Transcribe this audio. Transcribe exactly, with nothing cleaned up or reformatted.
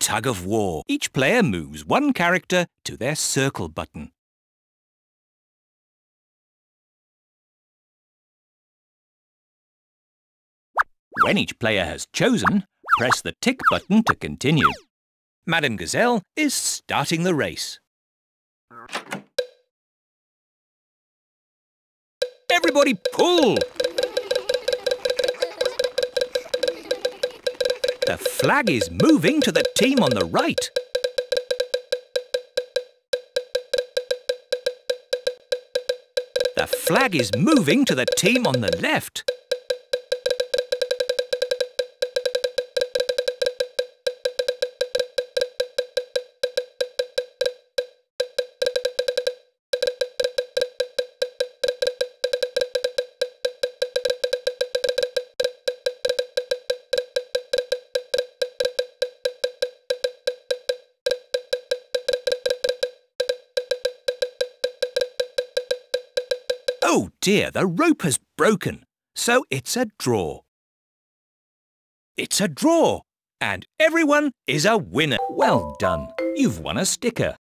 tug of war. Each player moves one character to their circle button. When each player has chosen, press the tick button to continue. Madame Gazelle is starting the race. Everybody pull! The flag is moving to the team on the right. The flag is moving to the team on the left. Oh dear, the rope has broken, so it's a draw. It's a draw, and everyone is a winner. Well done, you've won a sticker.